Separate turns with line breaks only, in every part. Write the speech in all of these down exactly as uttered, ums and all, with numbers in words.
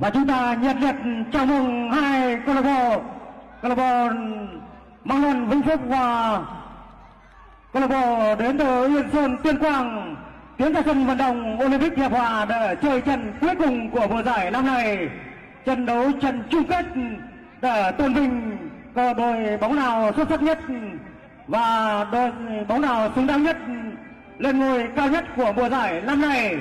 Và chúng ta nhiệt liệt chào mừng hai câu lạc bộ, câu lạc bộ Măng Non Vĩnh Phúc và câu lạc bộ đến từ Yên Sơn Tuyên Quang tiến ra sân vận động Olympic Hiệp Hòa để chơi trận cuối cùng của mùa giải năm nay. Trận đấu trận chung kết để tôn vinh có đội bóng nào xuất sắc nhất và đội bóng nào xứng đáng nhất lên ngôi cao nhất của mùa giải năm nay.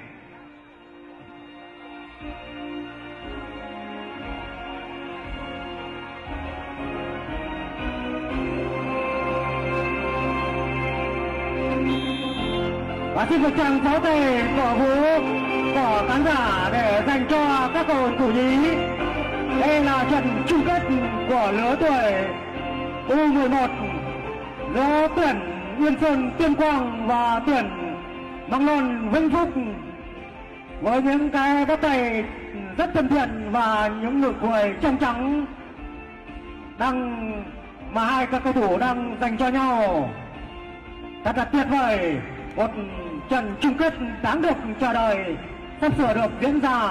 Và xin một tràng pháo tay cổ vũ của khán giả để dành cho các cầu thủ nhí. Đây là trận chung kết của lứa tuổi U mười một giữa tuyển Yên Sơn Tuyên Quang và tuyển Măng Non Vĩnh Phúc, với những cái bắt tay rất thân thiện và những nụ cười trong trắng đang mà hai các cầu thủ đang dành cho nhau. Thật là tuyệt vời, một trận chung kết đáng được chờ đợi sắp sửa được diễn ra.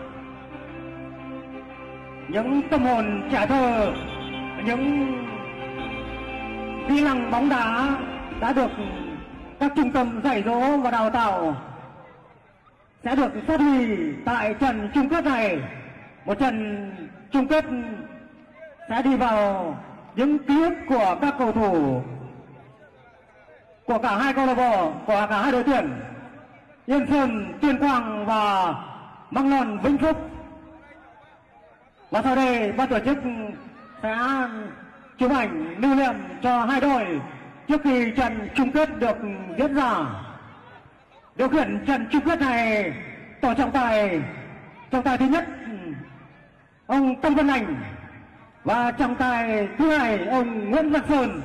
Những tâm hồn trẻ thơ, những kỹ năng bóng đá đã được các trung tâm dạy dỗ và đào tạo sẽ được phát huy tại trận chung kết này. Một trận chung kết sẽ đi vào những ký ức của các cầu thủ của cả hai câu lạc bộ, của cả hai đội tuyển Yên Sơn Tuyên Quang và Măng Non Vĩnh Phúc. Và sau đây ban tổ chức sẽ chụp ảnh lưu niệm cho hai đội trước khi trận chung kết được diễn ra. Điều khiển trận chung kết này tổ trọng tài, trọng tài thứ nhất ông Tân Văn Anh và trọng tài thứ hai ông Nguyễn Văn Sơn.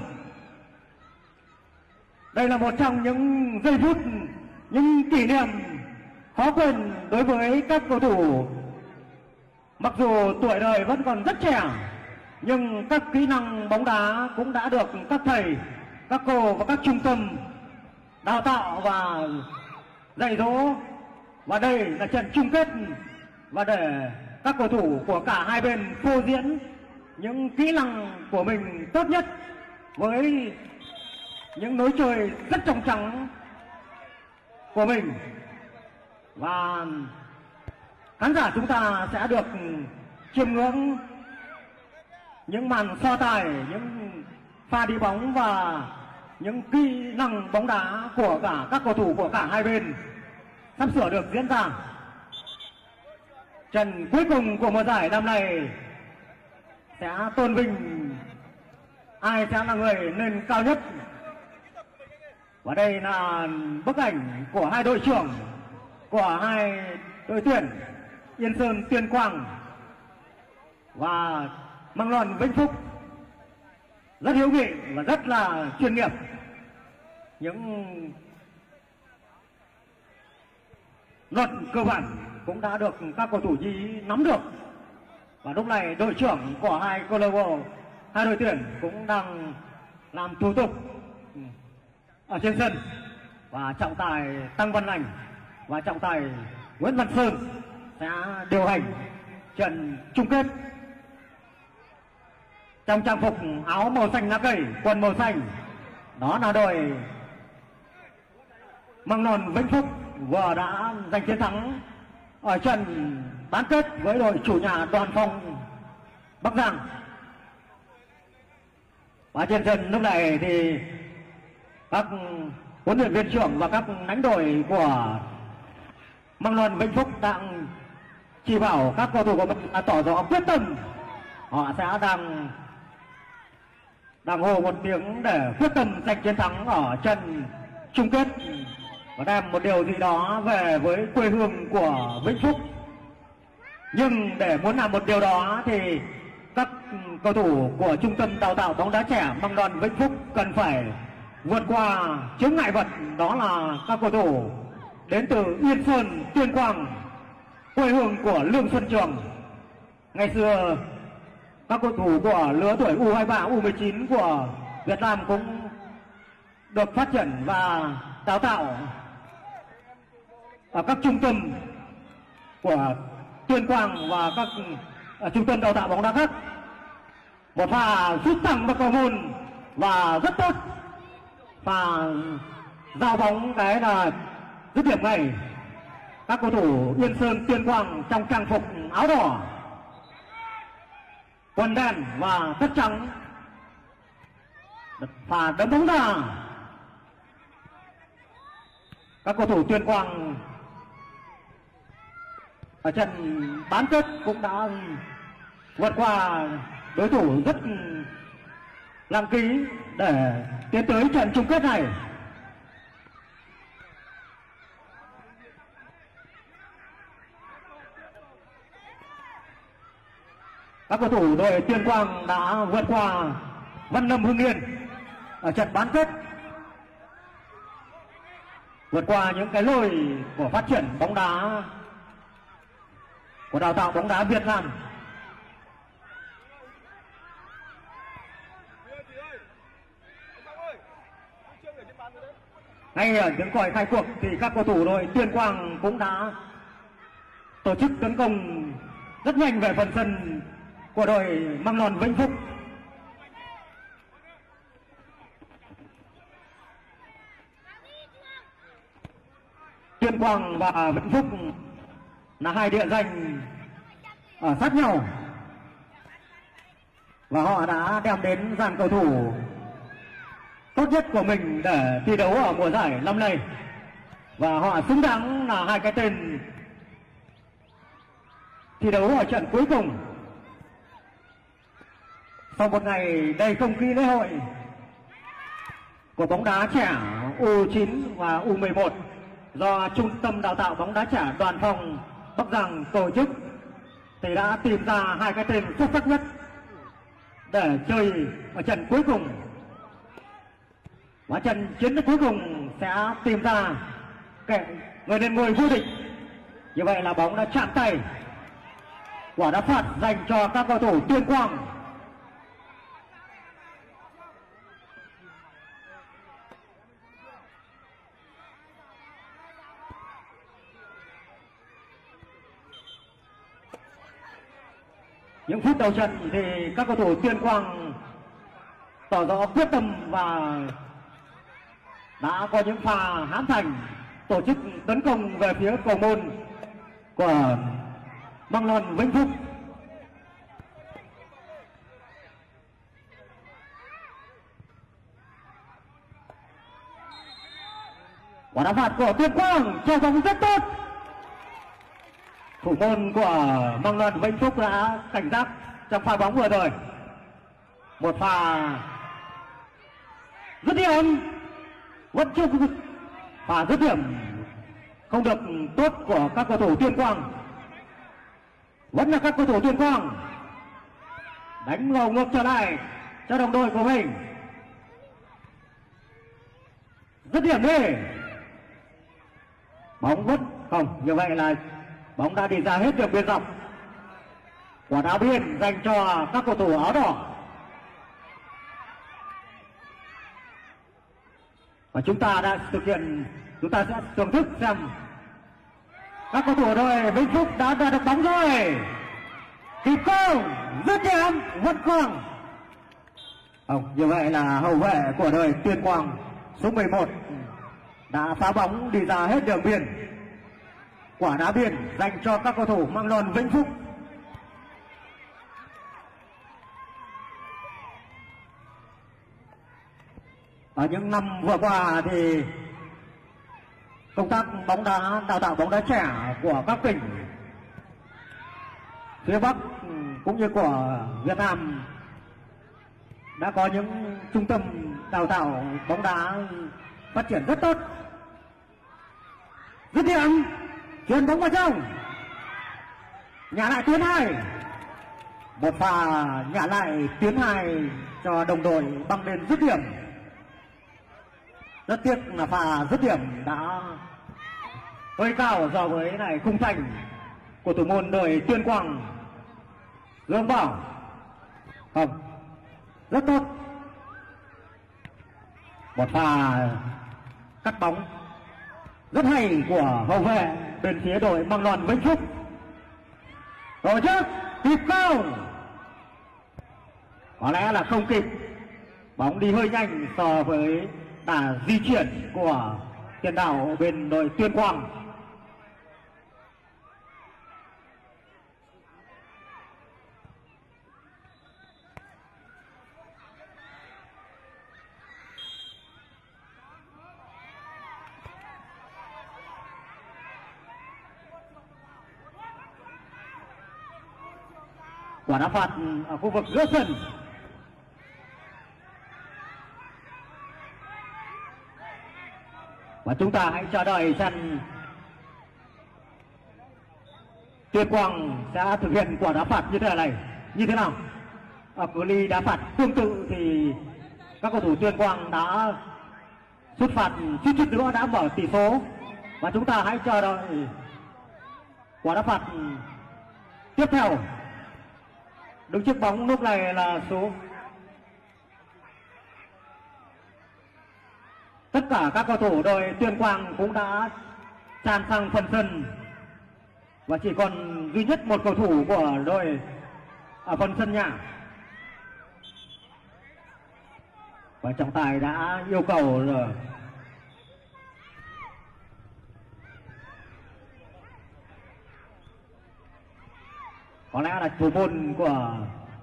Đây là một trong những giây phút, những kỷ niệm khó quên đối với các cầu thủ. Mặc dù tuổi đời vẫn còn rất trẻ, nhưng các kỹ năng bóng đá cũng đã được các thầy, các cô và các trung tâm đào tạo và dạy dỗ. Và đây là trận chung kết, và để các cầu thủ của cả hai bên phô diễn những kỹ năng của mình tốt nhất với những lối chơi rất trong trắng của mình. Và khán giả chúng ta sẽ được chiêm ngưỡng những màn so tài, những pha đi bóng và những kỹ năng bóng đá của cả các cầu thủ của cả hai bên sắp sửa được diễn ra. Trận cuối cùng của mùa giải năm nay sẽ tôn vinh ai sẽ là người lên cao nhất. Và đây là bức ảnh của hai đội trưởng của hai đội tuyển Yên Sơn Tuyên Quang và Măng Non Vĩnh Phúc, rất hữu nghị và rất là chuyên nghiệp. Những luật cơ bản cũng đã được các cầu thủ nhí nắm được. Và lúc này đội trưởng của hai câu lạc bộ, hai đội tuyển cũng đang làm thủ tục ở trên sân, và trọng tài Tăng Văn Anh và trọng tài Nguyễn Văn Sơn sẽ điều hành trận chung kết trong trang phục áo màu xanh lá cây, quần màu xanh. Đó là đội Măng Non Vĩnh Phúc vừa đã giành chiến thắng ở trận bán kết với đội chủ nhà Đoàn Phong Bắc Giang. Và trên sân lúc này thì các huấn luyện viên trưởng và các lãnh đội của Măng Non Vĩnh Phúc đang chỉ bảo các cầu thủ của mình là tỏ rõ quyết tâm. Họ sẽ đang đang hô một tiếng để quyết tâm giành chiến thắng ở trận chung kết và đem một điều gì đó về với quê hương của Vĩnh Phúc. Nhưng để muốn làm một điều đó thì các cầu thủ của trung tâm đào tạo bóng đá trẻ Măng Non Vĩnh Phúc cần phải vượt qua chướng ngại vật, đó là các cầu thủ đến từ Yên Sơn Tuyên Quang, quê hương của Lương Xuân Trường. Ngày xưa các cầu thủ của lứa tuổi U hai mươi ba, U mười chín của Việt Nam cũng được phát triển và đào tạo ở các trung tâm của Tuyên Quang và các uh, trung tâm đào tạo bóng đá khác. Một pha sút thẳng vào cầu môn và rất tốt. Pha giao bóng cái là dứt điểm ngay. Các cầu thủ Yên Sơn Tuyên Quang trong trang phục áo đỏ, quần đen và tất trắng. Pha đấm bóng ra. Các cầu thủ Tuyên Quang ở trận bán kết cũng đã vượt qua đối thủ rất nặng ký để tiến tới trận chung kết này. Các cầu thủ đội Tuyên Quang đã vượt qua Văn Lâm Hưng Yên ở trận bán kết, vượt qua những cái lối của phát triển bóng đá, của đào tạo bóng đá Việt Nam. Ngay ở tiếng còi khai cuộc thì các cầu thủ đội Tuyên Quang cũng đã tổ chức tấn công rất nhanh về phần sân của đội Măng Non Vĩnh Phúc. Tuyên Quang và Vĩnh Phúc là hai địa danh ở sát nhau và họ đã đem đến dàn cầu thủ tốt nhất của mình để thi đấu ở mùa giải năm nay, và họ xứng đáng là hai cái tên thi đấu ở trận cuối cùng. Sau một ngày đầy không khí lễ hội của bóng đá trẻ U chín và U mười một do Trung tâm Đào tạo bóng đá trẻ Đoàn Phong Bắc Giang tổ chức, thì đã tìm ra hai cái tên xuất sắc nhất để chơi ở trận cuối cùng. Và trận chiến cuối cùng sẽ tìm ra kẻ người lên ngôi vô địch. Như vậy là bóng đã chạm tay, quả đá phạt dành cho các cầu thủ Tuyên Quang. Những phút đầu trận thì các cầu thủ Tuyên Quang tỏ rõ quyết tâm và đã có những pha hãm thành, tổ chức tấn công về phía cầu môn của Măng Non Vĩnh Phúc. Quả đá phạt của Tuyên Quang cho bóng rất tốt. Thủ môn của Măng Non Vĩnh Phúc đã cảnh giác trong pha bóng vừa rồi. Một pha dứt điểm, vẫn chưa pha dứt điểm không được tốt của các cầu thủ Tuyên Quang. Vẫn là các cầu thủ Tuyên Quang đánh ngầu ngược trở lại cho đồng đội của mình. Dứt điểm đi, bóng vẫn không, như vậy là bóng đã đi ra hết đường biên dọc. Quả đá biên dành cho các cầu thủ áo đỏ. Và chúng ta đã thực hiện, chúng ta sẽ thưởng thức xem các cầu thủ đội Vĩnh Phúc đã đạt được bóng rồi. Kịp không, dứt điểm vẫn còn. Không, như vậy là hậu vệ của đội Tuyên Quang số mười một đã phá bóng đi ra hết đường biên. Quả đá biên dành cho các cầu thủ Măng Non Vĩnh Phúc. Ở những năm vừa qua thì công tác bóng đá, đào tạo bóng đá trẻ của các tỉnh phía Bắc cũng như của Việt Nam đã có những trung tâm đào tạo bóng đá phát triển rất tốt. Dứt điểm, chuyền bóng vào trong, nhả lại tuyến hai. Một pha nhả lại tuyến hai cho đồng đội băng lên dứt điểm. Rất tiếc là pha dứt điểm đã hơi cao so với này khung thành của thủ môn đội Tuyên Quang Dương Bảo. Không, rất tốt. Một pha cắt bóng rất hay của hậu vệ bên phía đội Măng Non Vĩnh Phúc. tổ chức kịp không? Có lẽ là không kịp, bóng đi hơi nhanh so với đà di chuyển của tiền đạo bên đội Tuyên Quang. Quả đá phạt ở khu vực giữa sân. Và chúng ta hãy chờ đợi xem Tuyên Quang sẽ thực hiện quả đá phạt như thế này như thế nào. Ở cự ly đá phạt tương tự thì các cầu thủ Tuyên Quang đã sút phạt suýt chút nữa đã mở tỷ số, và chúng ta hãy chờ đợi quả đá phạt tiếp theo. Đứng trước bóng lúc này là số tất cả các cầu thủ đội Tuyên Quang cũng đã tràn sang phần sân, và chỉ còn duy nhất một cầu thủ của đội ở phần sân nhà. Và trọng tài đã yêu cầu rồi. Có lẽ là thủ môn của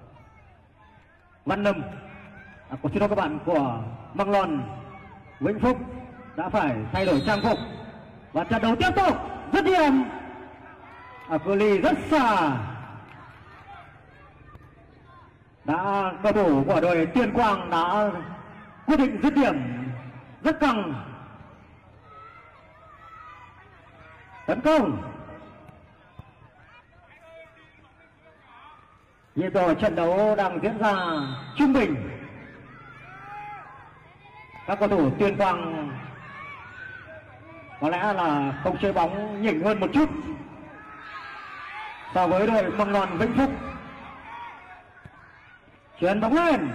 Văn Lâm, à, của xin lỗi các bạn, của Măng Lon Vĩnh Phúc đã phải thay đổi trang phục, và trận đấu tiếp tục dứt điểm ở cự ly rất xa. Đã cầu thủ của đội Tuyên Quang đã quyết định dứt điểm rất căng. Tấn công. Nhịp độ trận đấu đang diễn ra trung bình. Các cầu thủ Tuyên Quang có lẽ là không chơi bóng nhỉnh hơn một chút so với đội Măng Lon Vĩnh Phúc. Chuyền bóng lên.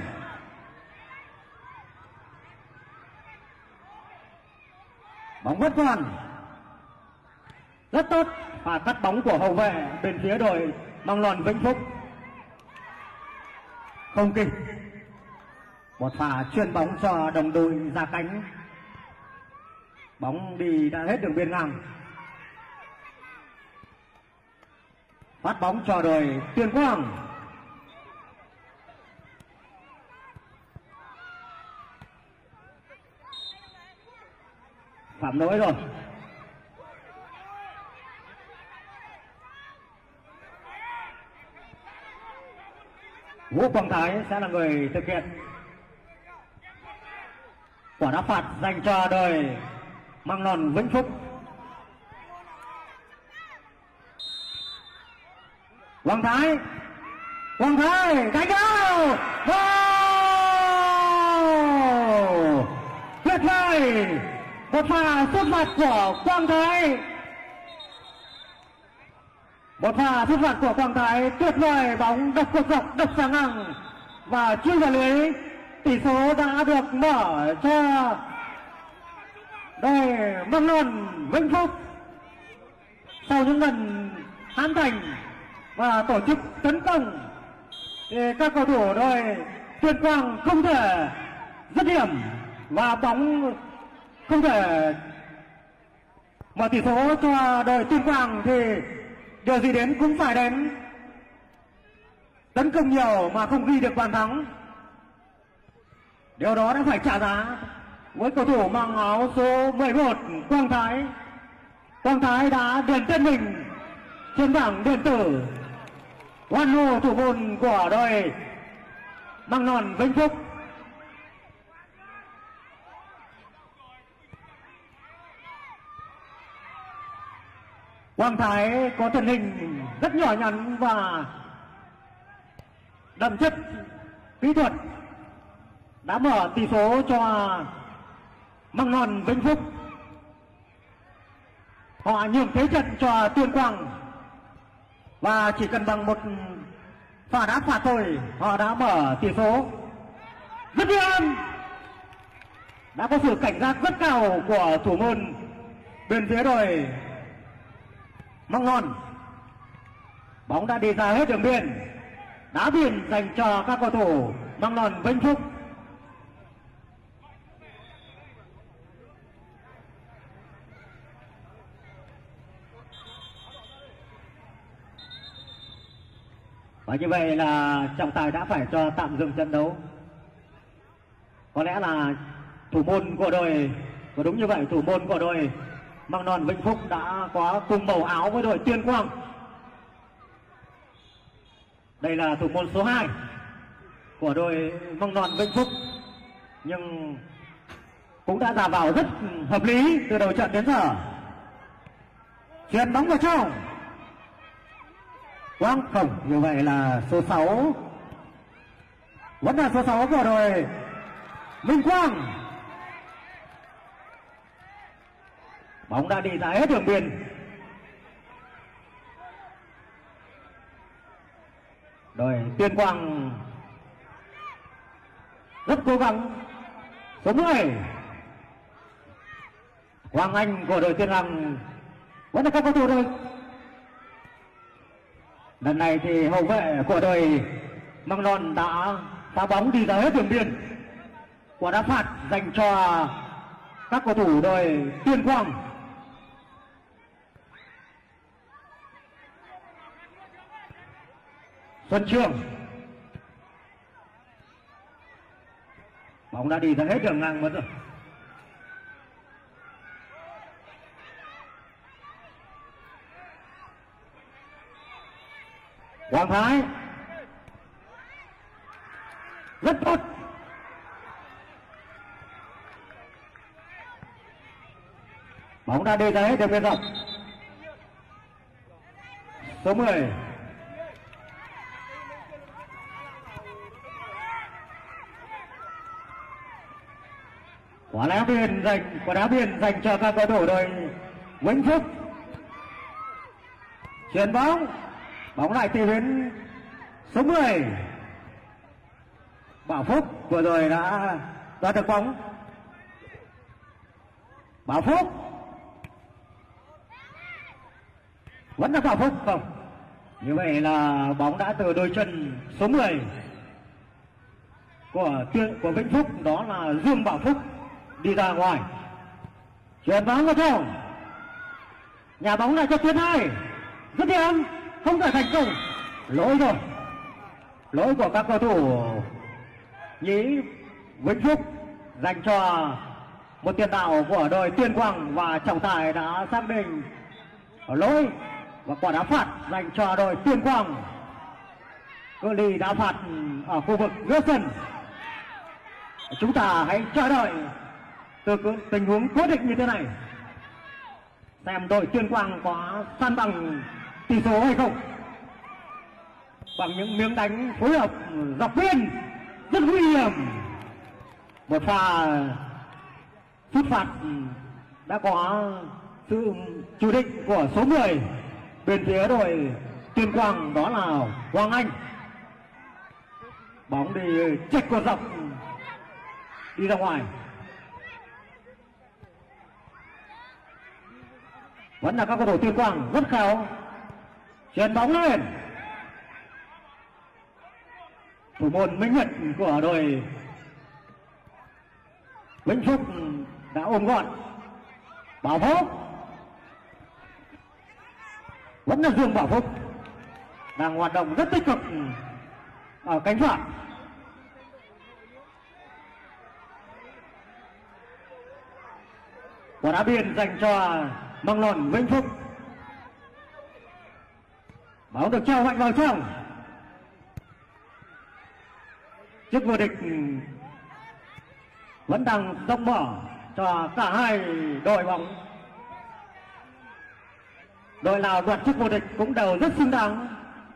Bóng vẫn còn. Rất tốt và cắt bóng của hậu vệ bên phía đội Măng Lon Vĩnh Phúc. Không kịp. Một pha chuyền bóng cho đồng đội ra cánh. Bóng đi đã hết đường biên ngang. Phát bóng cho đội Tuyên Quang. Phạm lỗi rồi. Vũ Quang Thái sẽ là người thực hiện quả đá phạt dành cho đội Măng Lon Vĩnh Phúc. Quang Thái, Quang Thái đánh cao, wow, tuyệt vời, một pha sút phạt của Quang Thái, một pha sút phạt của Quang Thái tuyệt vời, bóng đập cột dọc, đập sang ngang và chui vào lưới. Tỷ số đã được mở cho đội Măng Lon Vĩnh Phúc sau những lần hãm thành và tổ chức tấn công thì các cầu thủ đội Tuyên Quang không thể dứt điểm và bóng không thể mở tỷ số cho đội Tuyên Quang, thì điều gì đến cũng phải đến. Tấn công nhiều mà không ghi được bàn thắng, điều đó đã phải trả giá với cầu thủ mang áo số mười một Quang Thái. Quang Thái đã điền tên mình trên bảng điện tử hoan hô thủ môn của đội Măng Lon Vĩnh Phúc. Quang Thái có thân hình rất nhỏ nhắn và đậm chất kỹ thuật, đã mở tỷ số cho Măng Lon Vĩnh Phúc. Họ nhường thế trận cho Tuyên Quang và chỉ cần bằng một pha đá phạt thôi họ đã mở tỷ số. Dứt điểm. Đã có sự cảnh giác rất cao của thủ môn bên phía đội Măng Lon. Bóng đã đi ra hết đường biên. Đá biên dành cho các cầu thủ Măng Non Vĩnh Phúc. Và như vậy là trọng tài đã phải cho tạm dừng trận đấu. Có lẽ là thủ môn của đội, và đúng như vậy, thủ môn của đội Măng Non Vĩnh Phúc đã có cùng màu áo với đội Tuyên Quang. Đây là thủ môn số hai của đội Măng Non Vĩnh Phúc, nhưng cũng đã ra vào rất hợp lý từ đầu trận đến giờ. Chuyền bóng vào trong. Quang không, như vậy là số sáu, vẫn là số sáu của đội Minh Quang. Bóng đã đi ra hết đường biên. Đội Tuyên Quang rất cố gắng. Số mười Quang Anh của đội Tuyên Quang vẫn là các cầu thủ đội. Lần này thì hậu vệ của đội Măng Non đã phá bóng đi ra hết đường biên. Quả đá phạt dành cho các cầu thủ đội Tuyên Quang. Xuân Trường, bóng đã đi ra hết đường ngang mất rồi. Quang Thái rất tốt. Bóng đã đi ra hết đường biên rộng. Số mười quả đá biên dành quả đá biên dành cho các cầu thủ đội Vĩnh Phúc. Chuyền bóng, bóng lại tìm đến số mười Bảo Phúc, vừa rồi đã đoạt được bóng. Bảo Phúc, vẫn là Bảo Phúc không? Như vậy là bóng đã từ đôi chân số mười của tuyên của Vĩnh Phúc, đó là Dương Bảo Phúc, đi ra ngoài. Chuyền bóng vào trong. Nhà bóng lại cho tuyến hai. Rất điểm, không thể thành công. Lỗi rồi. Lỗi của các cầu thủ nhí Vĩnh Phúc dành cho một tiền đạo của đội Tuyên Quang, và trọng tài đã xác định lỗi và quả đá phạt dành cho đội Tuyên Quang. Cự ly đá phạt ở khu vực giữa sân. Chúng ta hãy chờ đợi từ tình huống cố định như thế này, xem đội Tuyên Quang có san bằng tỷ số hay không bằng những miếng đánh phối hợp dọc biên rất nguy hiểm. Một pha sút phạt đã có sự chủ định của số mười bên phía đội Tuyên Quang, đó là Hoàng Anh. Bóng đi chệch cột dọc đi ra ngoài. Vẫn là các cầu thủ Tuyên Quang rất khéo. Chuyền bóng lên. Thủ môn Minh Nhật của đội Vĩnh Phúc đã ôm gọn. Bảo Phúc, vẫn là Dương Bảo Phúc đang hoạt động rất tích cực ở cánh phải. Quả đá biên dành cho Măng Non Vĩnh Phúc. Bóng được trao mạnh vào trong. Chức vô địch vẫn đang rộng mở cho cả hai đội bóng. Đội nào đoạt chức vô địch cũng đều rất xứng đáng.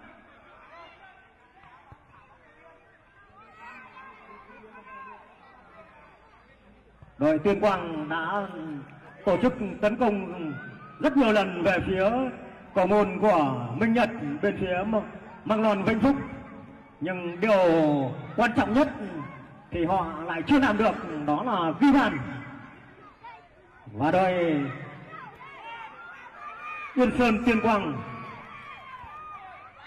Đội Tuyên Quang đã tổ chức tấn công rất nhiều lần về phía cầu môn của Minh Nhật bên phía Măng Non Vĩnh Phúc, nhưng điều quan trọng nhất thì họ lại chưa làm được, đó là ghi bàn. Và đội Yên Sơn Tuyên Quang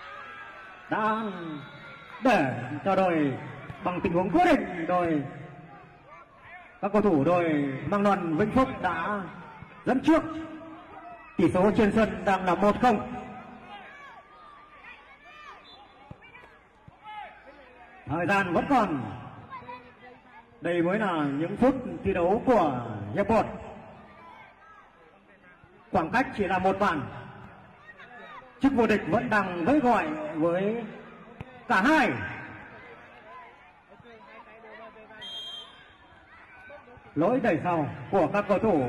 đã để cho đội bằng tình huống cố định, đội các cầu thủ đội Măng Non Vĩnh Phúc đã dẫn trước, tỷ số trên sân đang là một không. Thời gian vẫn còn, đây mới là những phút thi đấu của hiệp một, khoảng cách chỉ là một bàn, chức vô địch vẫn đang vẫy gọi với cả hai. Lỗi đẩy sau của các cầu thủ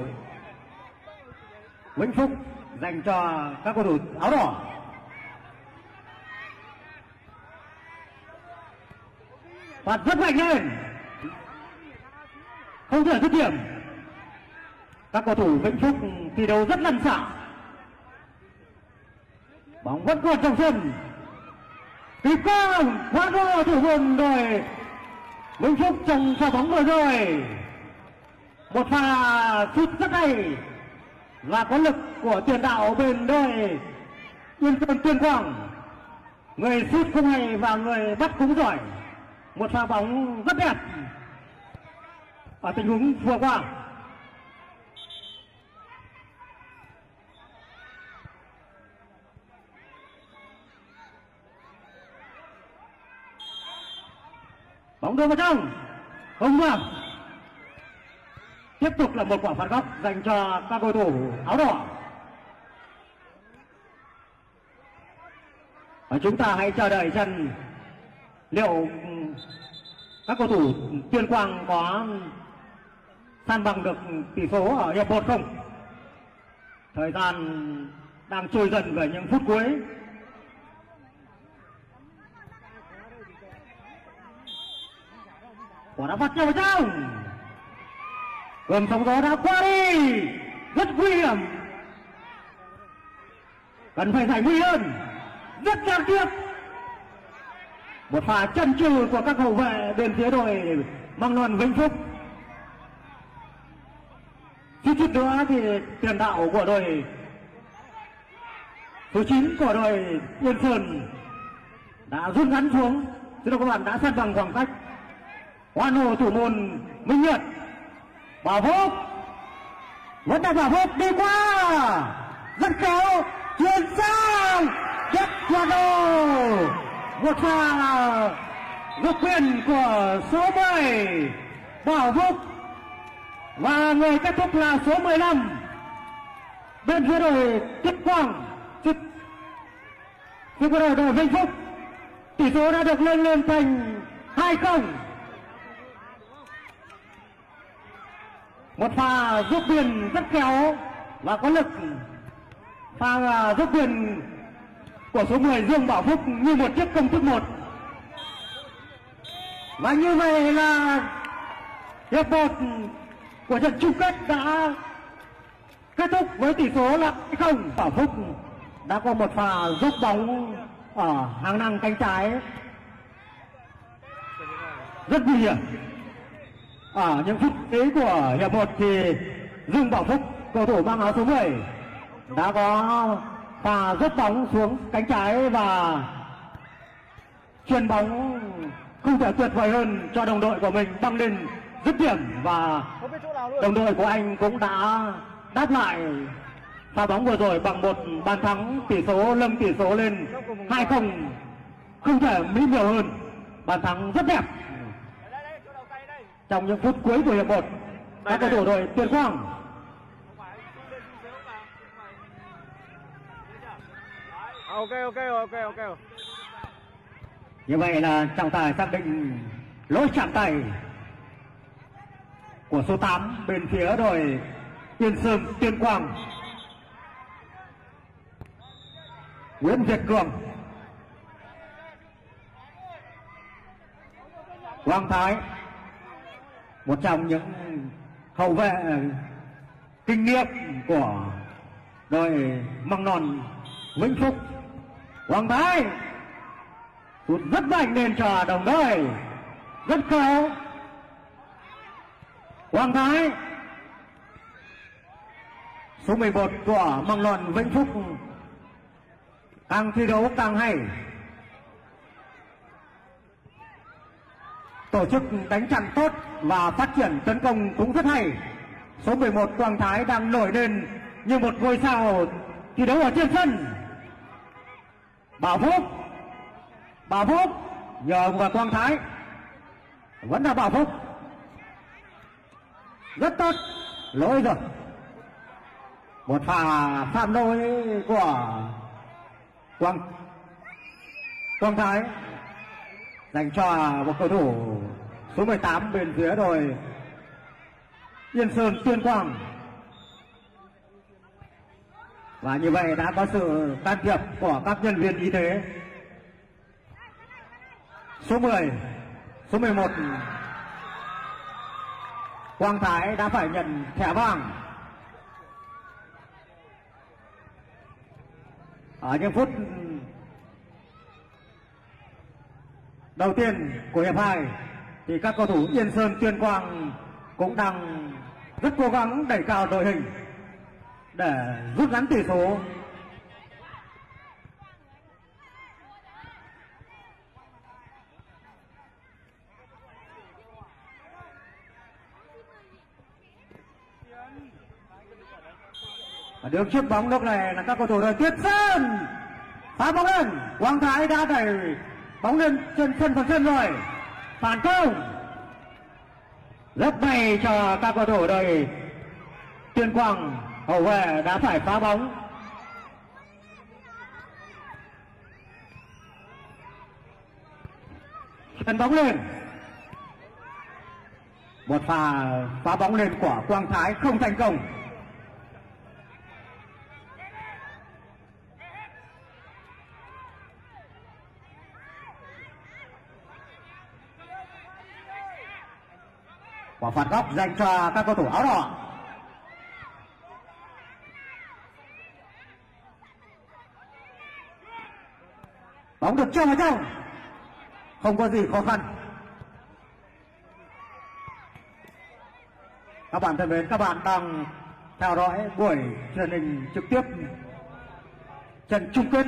Vĩnh Phúc dành cho các cầu thủ áo đỏ. Và rất mạnh lên, không thể dứt điểm. Các cầu thủ Vĩnh Phúc thi đấu rất lăn xả, bóng vẫn còn trong sân. Kịp công quá gol thủ môn đội Vĩnh Phúc trong pha bóng vừa rồi. Một pha sút rất hay và có lực của tiền đạo bên đội Yên Sơn Tuyên Quang. Người sút không hay và người bắt cũng giỏi. Một pha bóng rất đẹp ở tình huống vừa qua. Bóng đưa vào trong, không vào. Tiếp tục là một quả phạt góc dành cho các cầu thủ áo đỏ. Và chúng ta hãy chờ đợi xem liệu các cầu thủ Tuyên Quang có san bằng được tỷ số ở hiệp một không. Thời gian đang trôi dần về những phút cuối. Quả đá phạt vào trong, cơn sóng gió đã qua đi, rất nguy hiểm, cần phải giải nguy hơn, rất đáng tiếc. Một pha chân trừ của các hậu vệ bên phía đội Măng Non Vĩnh Phúc. Chút chút nữa thì tiền đạo của đội số chín của đội Yên Sơn đã rút ngắn xuống, chứ đâu các bạn đã san bằng khoảng cách. Hoan hô thủ môn Minh Nhật. Bảo Phúc vẫn là Bảo Phúc đi qua, rất khéo chuyển sang Chất Hoàn Đồ. Một pha góc quyền của số mười Bảo Phúc và người kết thúc là số mười lăm bên phía đội Tuyên Quang. Phía đội đội Vĩnh Phúc tỷ số đã được lên lên thành hai không. Một pha giúp biên rất khéo và có lực. Pha giúp biên của số mười Dương Bảo Phúc như một chiếc công thức một. Và như vậy là hiệp một của trận chung kết đã kết thúc với tỷ số là hai không. Bảo Phúc đã có một pha giúp bóng ở hàng ngang cánh trái rất nguy hiểm. Ở những phút cuối của hiệp một thì Dương Bảo Phúc, cầu thủ mang áo số mười, đã có pha rớt bóng xuống cánh trái và chuyền bóng không thể tuyệt vời hơn cho đồng đội của mình băng lên dứt điểm, và đồng đội của anh cũng đã đáp lại pha bóng vừa rồi bằng một bàn thắng, tỷ số nâng tỷ số lên hai không, không thể mỹ miều hơn. Bàn thắng rất đẹp trong những phút cuối của hiệp một. Các cầu thủ đội Tuyên Quang
ok ok ok ok.
Như vậy là trọng tài xác định lỗi chạm tay của số tám bên phía đội Yên Sơn Tuyên Quang. Nguyễn Việt Cường, Quang Thái, một trong những hậu vệ kinh nghiệm của đội Măng Non Vĩnh Phúc. Quang Thái sút rất mạnh lên cho đồng đội, rất khéo. Quang Thái, số mười một của Măng Non Vĩnh Phúc, càng thi đấu càng hay. tổ chức đánh chặn tốt và phát triển tấn công cũng rất hay. Số mười một Quang Thái đang nổi lên như một ngôi sao thi đấu ở trên sân. Bảo Phúc, Bảo Phúc nhờ vào Quang Thái, vẫn là Bảo Phúc, rất tốt. Lỗi rồi, một pha phạm lỗi của Quang Quang Thái dành cho một cầu thủ số mười tám bên phía đội Yên Sơn Tuyên Quang. Và như vậy đã có sự can thiệp của các nhân viên y tế. Số mười, số mười một Quang Thái đã phải nhận thẻ vàng ở những phút đầu tiên của hiệp hai. Thì các cầu thủ Yên Sơn Tuyên Quang cũng đang rất cố gắng đẩy cao đội hình để rút ngắn tỷ số. Ở đứng trước bóng lúc này là các cầu thủ đội Tuyết Sơn. Phá bóng lên, Quang Thái đã đẩy bóng lên trên sân phần sân rồi. Phản công rất may cho các cầu thủ đội Tuyên Quang. Hậu vệ đã phải phá bóng. Chuyền bóng lên, một pha phá bóng lên của Quang Thái không thành công. Quả phạt góc dành cho các cầu thủ áo đỏ. Bóng được cho vào trong, không có gì khó khăn. Các bạn thân mến, các bạn đang theo dõi buổi truyền hình trực tiếp trận chung kết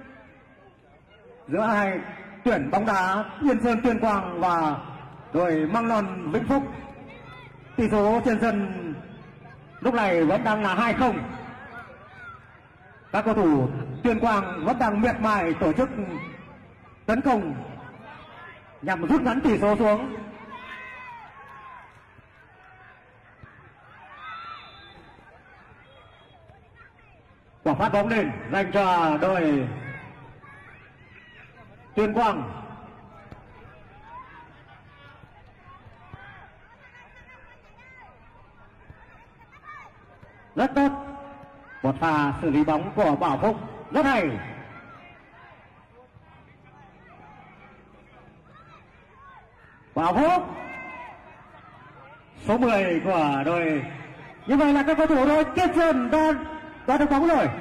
giữa hai tuyển bóng đá Yên Sơn Tuyên Quang và đội Măng Non Vĩnh Phúc. Tỷ số trên sân lúc này vẫn đang là hai không. Các cầu thủ Tuyên Quang vẫn đang miệt mài tổ chức tấn công nhằm rút ngắn tỷ số xuống. Quả phát bóng lên dành cho đội Tuyên Quang. Rất tốt, một pha xử lý bóng của Bảo Phúc rất hay. Bảo Phúc, số mười của đội. Như vậy là các cầu thủ đội Tuyết Sơn đã đã được bóng rồi.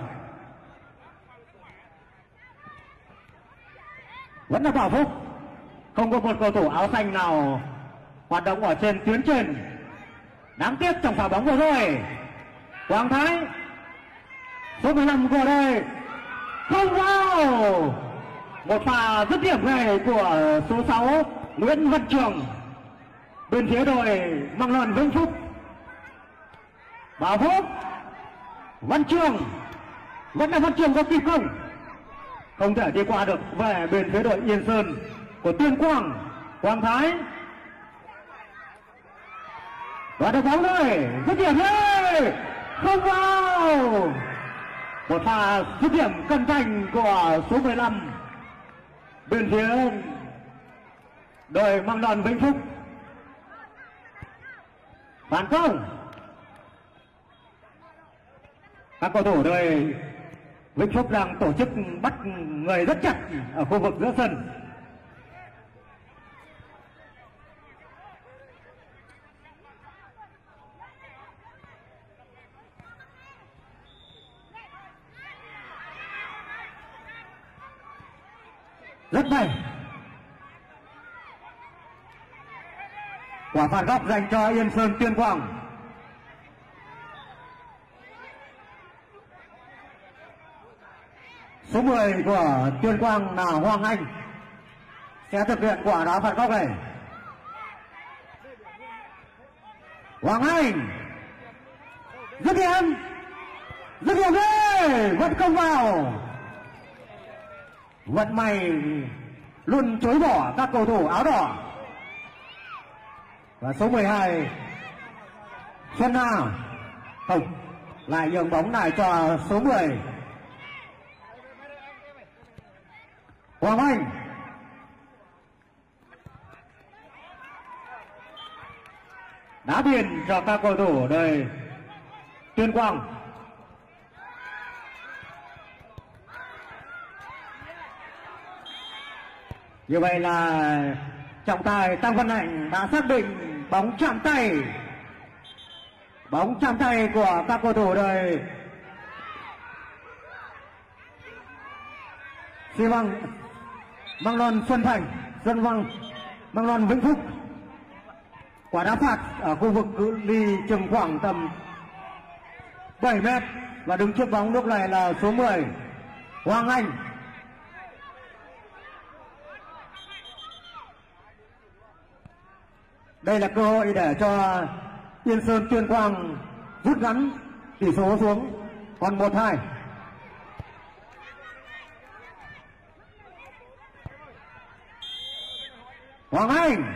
Vẫn là Bảo Phúc, không có một cầu thủ áo xanh nào hoạt động ở trên tuyến trên. Đáng tiếc trong pha bóng vừa rồi, Quang Thái số mười lăm của đây không vào. Một pha dứt điểm này của số sáu Nguyễn Văn Trường bên phía đội Măng Non Vĩnh Phúc. Bảo Phúc, Văn Trường, vẫn là Văn Trường có kịp không? Không thể đi qua được về bên phía đội Yên Sơn của Tuyên Quang. Quang Thái và được bóng rồi, dứt điểm đây, không vào. Một pha dứt điểm cân thành của số mười lăm bên phía đội Măng Non Vĩnh Phúc. Phản công, các cầu thủ đội Vĩnh Phúc đang tổ chức bắt người rất chặt ở khu vực giữa sân. Rất may, quả phạt góc dành cho Yên Sơn Tuyên Quang. Số mười của Tuyên Quang là Hoàng Anh sẽ thực hiện quả đá phạt góc này. Hoàng Anh dứt điểm, dứt điểm đi, vẫn không vào. Vận may luôn chối bỏ các cầu thủ áo đỏ. Và số mười hai Xuân Na không, lại nhường bóng lại cho số mười Hoàng Anh. Đá biên cho các cầu thủ đời Tuyên Quang. Như vậy là trọng tài Tăng Văn Hạnh đã xác định bóng chạm tay, bóng chạm tay của các cầu thủ đời xi măng Măng Loan Xuân Thành, Xuân Văn Măng Loan Vĩnh Phúc. Quả đá phạt ở khu vực cự ly chừng khoảng tầm bảy mét và đứng trước bóng lúc này là số mười Hoàng Anh. Đây là cơ hội để cho Yên Sơn Tuyên Quang rút ngắn tỷ số xuống còn một hai. Hoàng Anh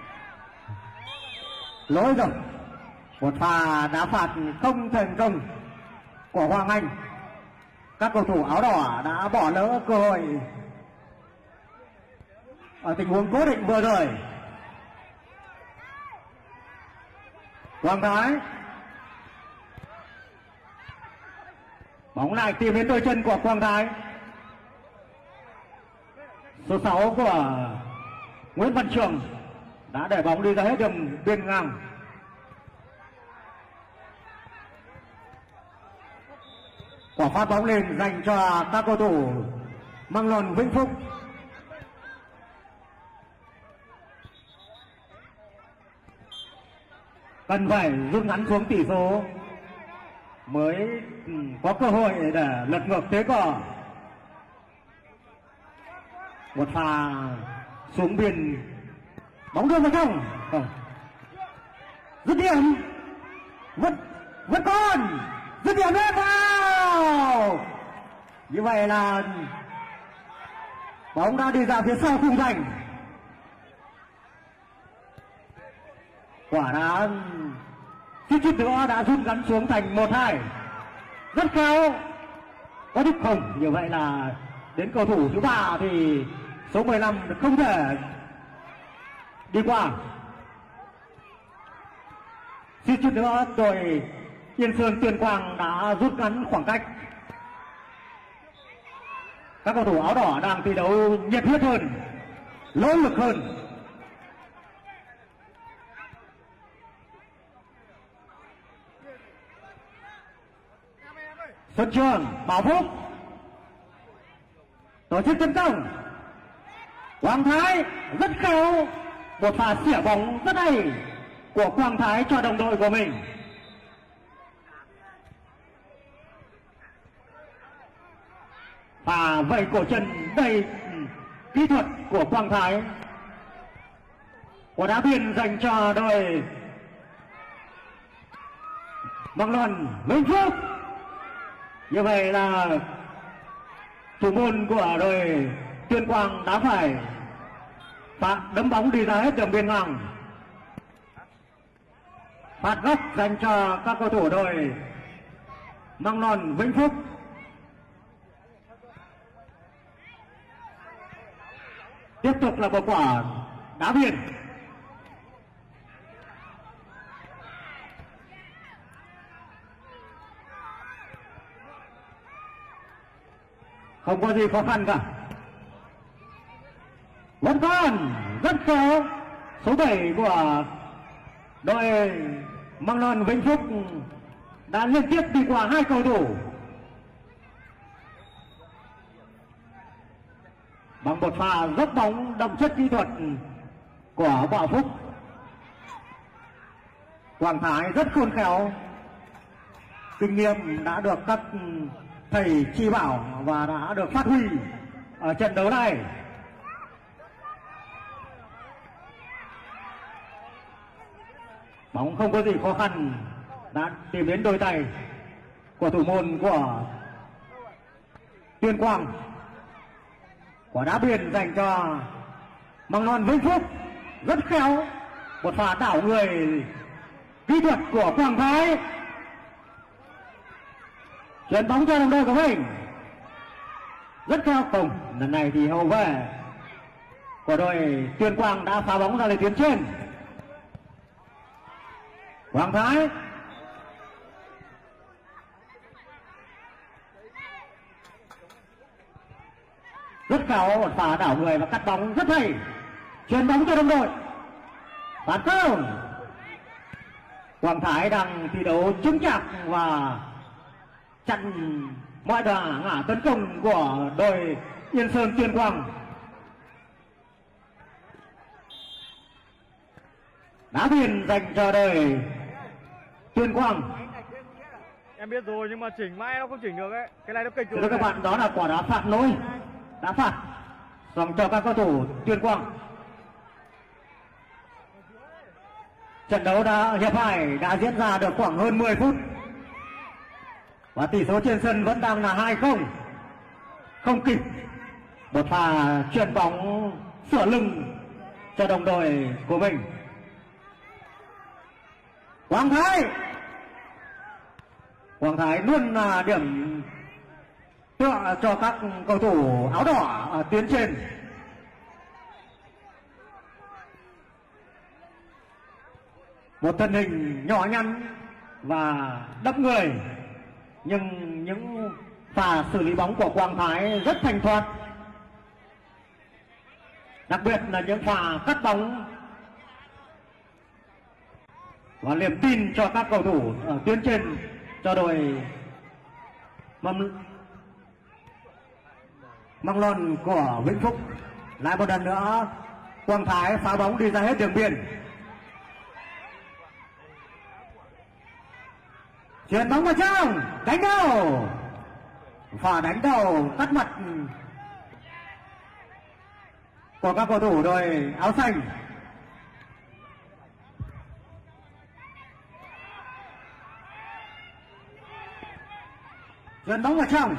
lỗi rồi, một pha đá phạt không thành công của Hoàng Anh. Các cầu thủ áo đỏ đã bỏ lỡ cơ hội ở tình huống cố định vừa rồi. Quang Thái, bóng lại tìm đến đôi chân của Quang Thái. Số sáu của Nguyễn Văn Trường đã để bóng đi ra hết đường biên ngang. Quả phát bóng lên dành cho các cầu thủ Măng Loan Vĩnh Phúc. Cần phải rút ngắn xuống tỷ số mới có cơ hội để lật ngược thế cờ. Một pha xuống biên, bóng đưa vào trong, không, dứt điểm, vẫn vẫn còn dứt điểm lên vào. Như vậy là bóng đã đi ra phía sau khung thành. Quả đá suýt chút nữa đã rút ngắn xuống thành một hai, rất cao, có đích không. Như vậy là đến cầu thủ thứ ba thì số mười lăm không thể đi qua. Suýt chút nữa rồi Yên Sơn Tuyên Quang đã rút ngắn khoảng cách. Các cầu thủ áo đỏ đang thi đấu nhiệt huyết hơn, nỗ lực hơn. Xuân Trường, Bảo Phúc tổ chức tấn công. Quang Thái rất khéo, một pha xỉa bóng rất hay của Quang Thái cho đồng đội của mình. Và vẩy cổ chân đầy kỹ thuật của Quang Thái. Quả đá biên dành cho đội Măng Loan Vĩnh Phúc. Như vậy là thủ môn của đội Tuyên Quang đã phải phạt đấm bóng đi ra hết đường biên ngang. Phạt góc dành cho các cầu thủ đội Măng Loan Vĩnh Phúc. Tiếp tục là một quả đá biên. Không có gì khó khăn cả. Vẫn còn rất khéo số bảy của đội Măng Loan Vĩnh Phúc đã liên tiếp đi qua hai cầu thủ bằng một pha dốc bóng đậm chất kỹ thuật của Bảo Phúc. Quang Thái rất khôn khéo, kinh nghiệm đã được các thầy chỉ bảo và đã được phát huy ở trận đấu này. Bóng không có gì khó khăn đã tìm đến đôi tay của thủ môn của Tuyên Quang. Quả đá biên dành cho Măng Non Vĩnh Phúc rất khéo, một pha đảo người kỹ thuật của Quang Thái. Chuyển bóng cho đồng đội của mình rất khéo. Không, lần này thì hậu vệ của đội Tuyên Quang đã phá bóng ra lên tuyến trên. Quang Thái rất khéo, một pha đảo người và cắt bóng rất hay. Chuyền bóng cho đồng đội. Phản công. Quang Thái đang thi đấu chứng chạc và chặn mọi đà ngã tấn công của đội Yên Sơn Tuyên Quang. Đá biên dành cho đội Tuyên Quang.
Em biết rồi nhưng mà chỉnh mãi nó không chỉnh được ấy. Cái này nó kịch rồi.
Thưa các bạn, đó là quả đá phạt lỗi, đá phạt dòng cho các cầu thủ Tuyên Quang. Trận đấu đã hiệp hai đã diễn ra được khoảng hơn mười phút và tỷ số trên sân vẫn đang là hai không. Không kịp một pha chuyền bóng sửa lưng cho đồng đội của mình. Quang Thái Quang Thái luôn là điểm tựa cho các cầu thủ áo đỏ ở tuyến trên. Một thân hình nhỏ nhắn và đẫm người, nhưng những pha xử lý bóng của Quang Thái rất thanh thoát, đặc biệt là những pha cắt bóng và niềm tin cho các cầu thủ ở tuyến trên cho đội Măng Măng Non của Vĩnh Phúc. Lại một lần nữa Quang Thái phá bóng đi ra hết đường biên. Chuyền bóng vào trong, đánh đầu, pha đánh đầu cắt mặt của các cầu thủ đội áo xanh. Chuyền bóng vào trong,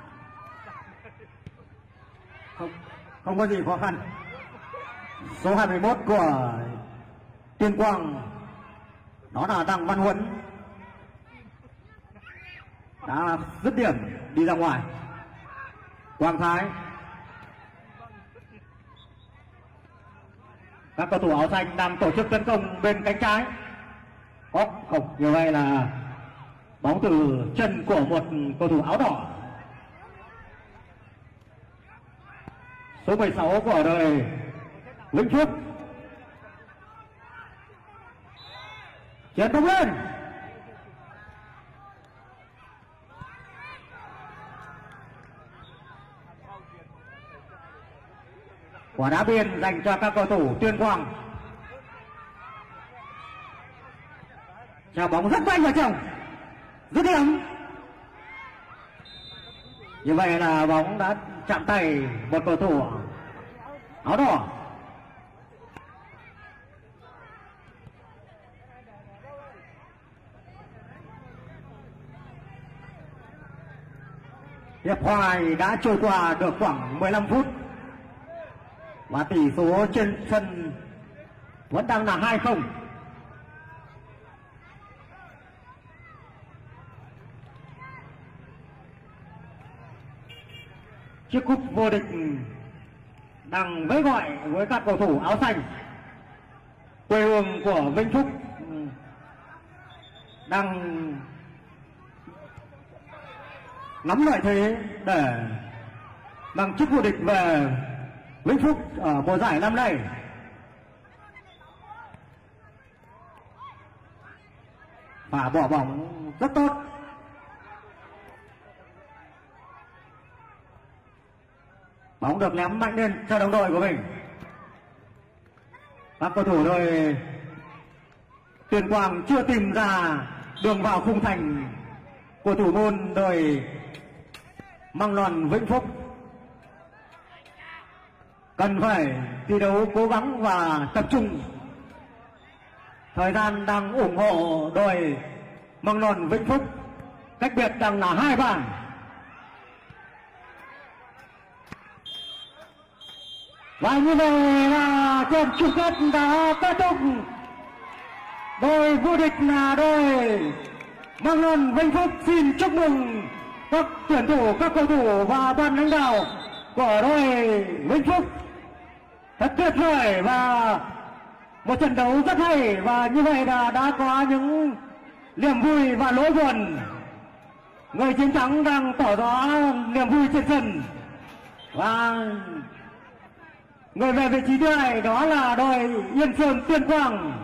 không không có gì khó khăn. Số hai mươi mốt của Tuyên Quang đó là Đặng Văn Huấn đã dứt điểm đi ra ngoài. Quang Thái, các cầu thủ áo xanh đang tổ chức tấn công bên cánh trái. Ốc không, như vậy là bóng từ chân của một cầu thủ áo đỏ. Số mười sáu của đội Vĩnh Phúc. Chuyền bóng lên. Quả đá biên dành cho các cầu thủ Tuyên Quang. Chào bóng rất nhanh vào trong, dứt điểm. Như vậy là bóng đã chạm tay một cầu thủ áo đỏ. Hiệp hai đã trôi qua được khoảng mười lăm phút và tỷ số trên sân vẫn đang là hai không. Chiếc cúp vô địch đang vẫy gọi với các cầu thủ áo xanh. Quê hương của Vĩnh Phúc đang nắm lợi thế để mang chức vô địch về Vĩnh Phúc ở mùa giải năm nay. Và bỏ bóng rất tốt. Bóng được ném mạnh lên cho đồng đội của mình. Các cầu thủ đội Tuyên Quang chưa tìm ra đường vào khung thành của thủ môn đội Măng Non Vĩnh Phúc. Cần phải thi đấu cố gắng và tập trung Thời gian đang ủng hộ đội Măng Non Vĩnh Phúc, cách biệt đang là hai bàn. Và như vậy là trận chung kết đã kết thúc. Đội vô địch là đội Măng Non Vĩnh Phúc. Xin chúc mừng các tuyển thủ, các cầu thủ và ban lãnh đạo của đội Vĩnh Phúc. Thật tuyệt vời và một trận đấu rất hay, và như vậy là đã có những niềm vui và nỗi buồn. Người chiến thắng đang tỏ rõ niềm vui trên sân, và người về vị trí thứ hai đó là đội Yên Sơn Tuyên Quang.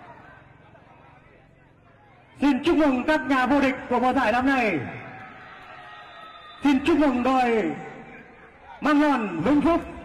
Xin chúc mừng các nhà vô địch của mùa giải năm nay. Xin chúc mừng đội Măng Non Vĩnh Phúc.